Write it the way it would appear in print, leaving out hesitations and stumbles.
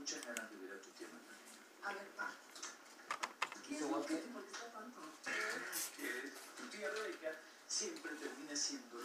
muchas ganas de ver a tu tía Magdalena. A ver, pa. ¿Qué es ¿Qué lo que guapo? te molesta tanto? Que tu tía Rebeca siempre termina siendo